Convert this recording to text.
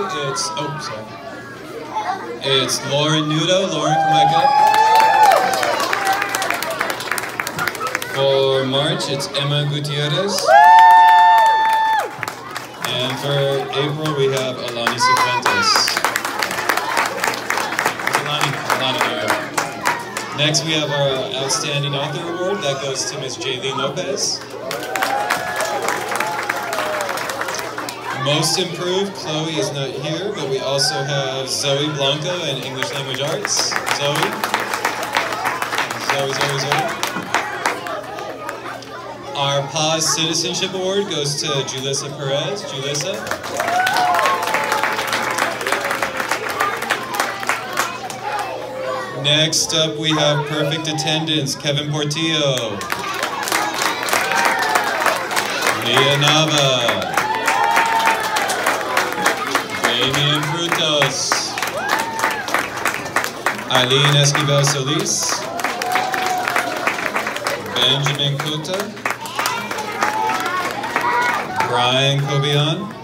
it's Lauren Nudo. Lauren, come back up. For March, it's Emma Gutierrez. And for April, we have Alani Cifuentes. Alani, there. Next, we have our Outstanding Author Award. That goes to Ms. Jaylene Lopez. Most Improved, Chloe is not here, but we also have Zoe Blanco in English Language Arts. Zoe. Our Pause Citizenship Award goes to Julissa Perez. Julissa. Next up, we have Perfect Attendance, Kevin Portillo. Leah Nava. Damian Frutos, Eileen Esquivel Solis, Benjamin Kuta, Brian Cobian,